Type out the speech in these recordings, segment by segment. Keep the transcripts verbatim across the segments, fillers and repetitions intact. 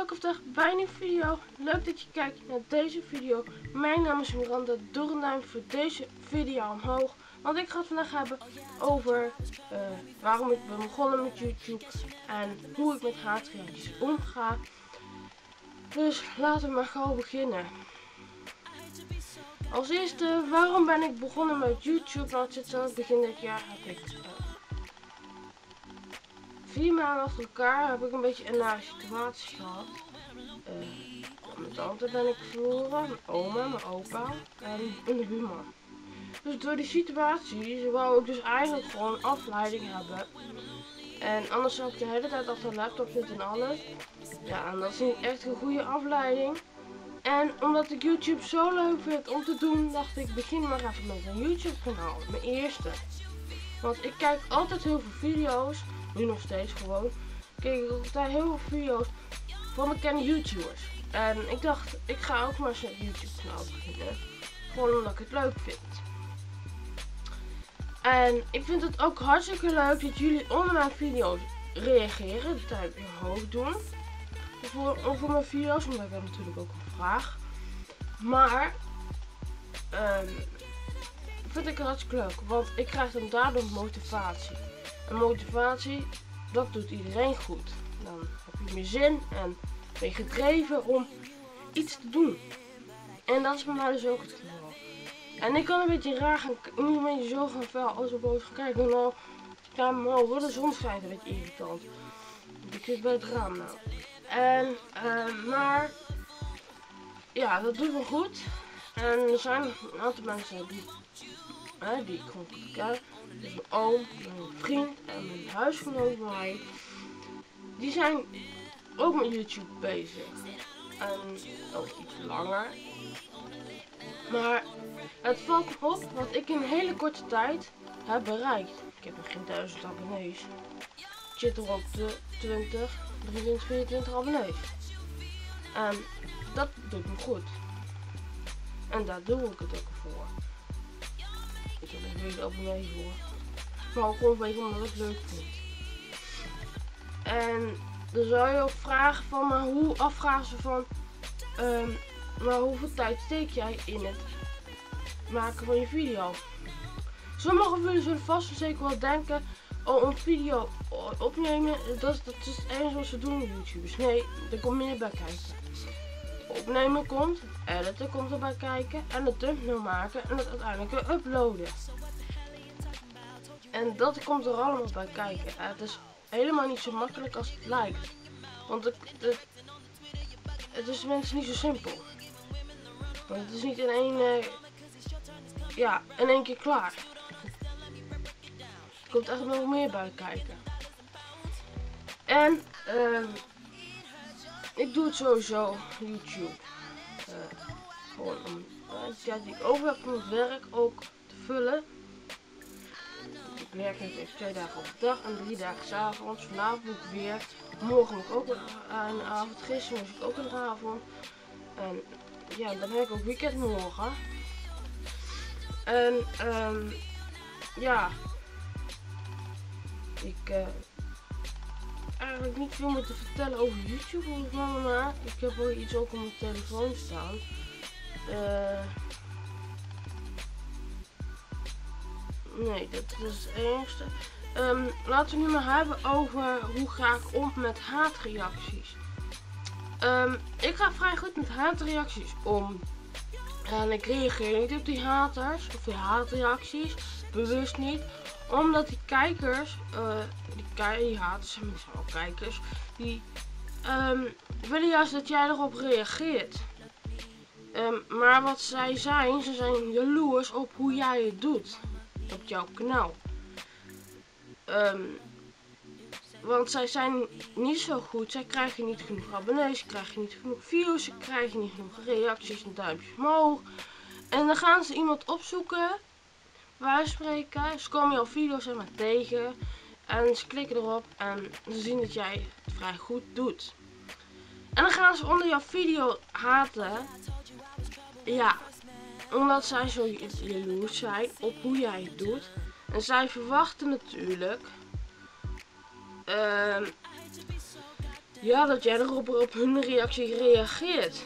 welkom terug bij een nieuwe video. Leuk dat je kijkt naar deze video. Mijn naam is Miranda. Doe een duimpje voor deze video omhoog. Want ik ga het vandaag hebben over uh, waarom ik ben begonnen met YouTube. En hoe ik met haatreacties omga. Dus laten we maar gauw beginnen. Als eerste, waarom ben ik begonnen met YouTube? Nou, het zit zo, het begin dit jaar heb ik... Uh, Vier maanden achter elkaar heb ik een beetje een nare situatie gehad. Uh, mijn tante ben ik verloren, mijn oma, mijn opa en een buurman. Dus door die situatie wou ik dus eigenlijk gewoon afleiding hebben. En anders zou ik de hele tijd achter de laptop zitten en alles. Ja, en dat is niet echt een goede afleiding. En omdat ik YouTube zo leuk vind om te doen, dacht ik begin maar even met een YouTube kanaal. Mijn eerste. Want ik kijk altijd heel veel video's. Nu nog steeds gewoon. Kijk ik altijd heel veel video's van bekende YouTubers. En ik dacht, ik ga ook maar eens een YouTube kanaal beginnen. Gewoon omdat ik het leuk vind. En ik vind het ook hartstikke leuk dat jullie onder mijn video's reageren. De duimpje omhoog doen. Voor, over mijn video's, omdat ik heb natuurlijk ook een vraag. Maar, um, vind ik het hartstikke leuk. Want ik krijg dan daardoor motivatie. En motivatie, dat doet iedereen goed. Dan heb je meer zin en ben je gedreven om iets te doen. En dat is bij mij dus ook het geval. En ik kan een beetje raar gaan, niet een beetje zo gaan fel als we boven gaan kijken. Nou, ja, maar de zon schijnt een beetje irritant. Ik zit bij het raam nou. En, uh, maar, ja, dat doet me goed. En er zijn een aantal mensen die, uh, die ik gewoon goed ken. Dus mijn oom, mijn vriend en mijn huisgenoot bij mij. Die zijn ook met YouTube bezig. En ook iets langer. Maar het valt me op wat ik in een hele korte tijd heb bereikt. Ik heb nog geen duizend abonnees. Ik zit er op de twintig, drieëntwintig, vierentwintig abonnees. En dat doet me goed. En daar doe ik het ook voor. Ik heb er vele abonnees voor. Maar ook gewoon een beetje omdat ik het leuk vind. En dan zou je ook vragen van, maar hoe afvragen ze van, um, maar hoeveel tijd steek jij in het maken van je video? Sommige van jullie zullen vast en zeker wel denken, oh, een video opnemen, dat is, dat is het enige wat ze doen, YouTubers. Nee, er komt meer bij kijken. Opnemen komt, editen komt erbij kijken en de thumbnail maken en het uiteindelijk weer uploaden. En dat komt er allemaal bij kijken. Het is helemaal niet zo makkelijk als het lijkt. Want het, het, het is mensen niet zo simpel. Want het is niet in één, uh, ja, in één keer klaar. Er komt echt nog meer bij kijken. En uh, ik doe het sowieso YouTube. Uh, gewoon om uh, de tijd die ik over heb om het werk ook te vullen. Ik werk net even twee dagen op de dag en drie dagen 's avonds. Vanavond moet ik weer. Morgen moet ik ook een, een avond. Gisteren moest ik ook een avond. En ja, dan heb ik ook weekend morgen. En um, ja. Ik uh, eigenlijk niet veel meer te vertellen over YouTube volgens mij, maar ik heb wel iets ook op mijn telefoon staan. Uh, Nee, dat, dat is het enigste. Um, laten we nu maar hebben over hoe ga ik om met haatreacties. Um, ik ga vrij goed met haatreacties om. En ik reageer niet op die haters of die haatreacties. Bewust niet. Omdat die kijkers, uh, die, ki die haters zijn misschien wel kijkers, die um, willen juist dat jij erop reageert. Um, maar wat zij zijn, ze zijn jaloers op hoe jij het doet. Op jouw kanaal. Um, want zij zijn niet zo goed. Zij krijgen niet genoeg abonnees. Ze krijgen niet genoeg views. Ze krijgen niet genoeg reacties en duimpjes omhoog. En dan gaan ze iemand opzoeken. Wij spreken. Ze komen jouw video's zeg maar tegen. En ze klikken erop. En ze zien dat jij het vrij goed doet. En dan gaan ze onder jouw video haten. Ja. Omdat zij zo jaloers zijn op hoe jij het doet. En zij verwachten natuurlijk. Uh, ja, dat jij erop op hun reactie reageert.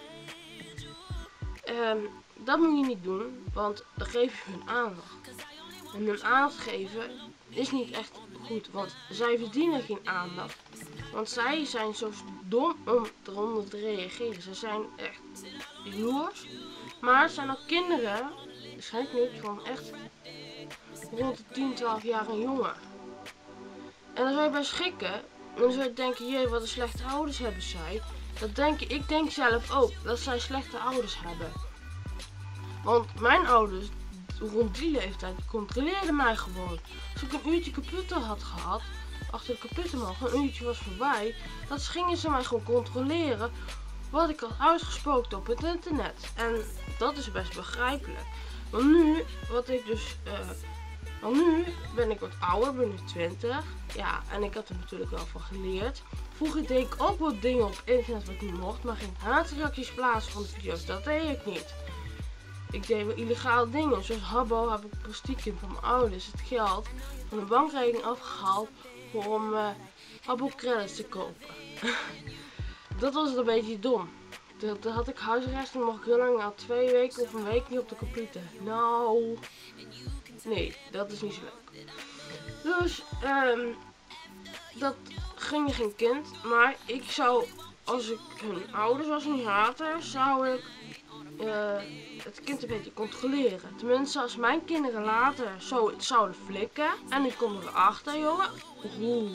En dat moet je niet doen, want dan geef je hun aandacht. En hun aandacht geven is niet echt goed, want zij verdienen geen aandacht. Want zij zijn zo dom om eronder te reageren. Ze zijn echt jaloers. Maar het zijn ook kinderen, waarschijnlijk niet, van echt rond de tien, twaalf jaar en jonger. En dan zou je bij schrikken. En dan zou je denken, jee, wat een slechte ouders hebben zij. Dat denk ik, ik denk zelf ook, dat zij slechte ouders hebben. Want mijn ouders, rond die leeftijd, controleerden mij gewoon. Als ik een uurtje computer had gehad, achter de computer mogen, een uurtje was voorbij, dan gingen ze mij gewoon controleren wat ik had uitgespookt op het internet. En dat is best begrijpelijk. Want nu, wat ik dus, uh, want nu ben ik wat ouder, ben ik twintig. Ja, en ik had er natuurlijk wel van geleerd. Vroeger deed ik ook wat dingen op internet wat niet mocht, maar geen haatreacties plaatsen van de video's, dat deed ik niet. Ik deed wel illegale dingen, zoals Habbo heb ik per stiekem van mijn ouders het geld van de bankrekening afgehaald om uh, Habbo credits te kopen. Dat was een beetje dom. Toen had ik huisarrest en mocht ik heel lang, al twee weken of een week niet op de computer. Nou, nee, dat is niet zo leuk. Dus, um, dat ging geen kind, maar ik zou, als ik hun ouders was niet haten, zou ik uh, het kind een beetje controleren. Tenminste, als mijn kinderen later zo zouden flikken en ik kom erachter, jongen, oeh,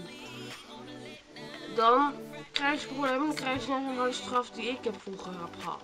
dan krijg je problemen, dan krijg je net zo'n harde straf die ik heb vroeger heb gehad.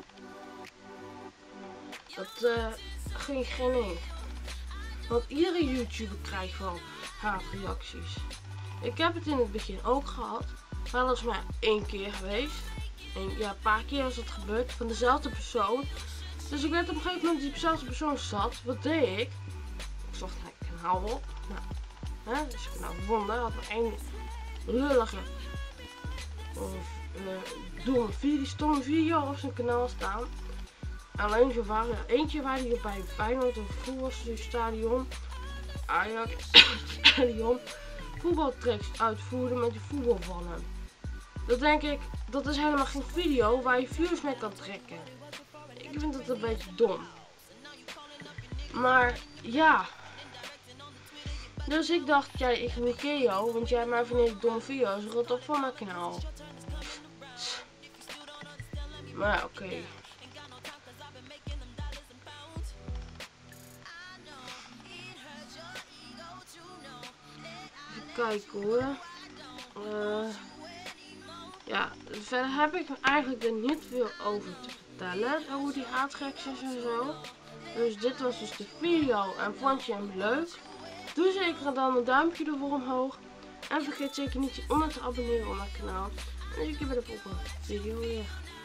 Dat uh, ging geen één. Want iedere YouTuber krijgt wel haatreacties. Ik heb het in het begin ook gehad, maar dat is maar één keer geweest. En ja, een paar keer was het gebeurd van dezelfde persoon. Dus ik werd op een gegeven moment die dezelfde persoon zat. Wat deed ik? Ik zocht een kanaal op. Nou, hè, dus ik kanaal gevonden. Had maar één lullige of uh, domme video, stomme video op zijn kanaal staan. Alleen zo waren er eentje waar hij bij Feyenoord of voetbalstadion, Ajax stadion, voetbaltricks uitvoerde met die voetbalballen. Dat denk ik, dat is helemaal geen video waar je views mee kan trekken. Ik vind dat een beetje dom. Maar ja. Dus ik dacht, ja, ik blokkeer jou, want jij maar van die domme video's, rot op van mijn kanaal. Maar ja, oké. Okay. Even kijken hoor. Uh, ja, verder heb ik eigenlijk er niet veel over te vertellen. Over die haatreacties en zo. Dus dit was dus de video en vond je hem leuk? Doe zeker dan een duimpje ervoor omhoog. En vergeet zeker niet je onder te abonneren op mijn kanaal. En dan zie ik je bij de volgende video weer.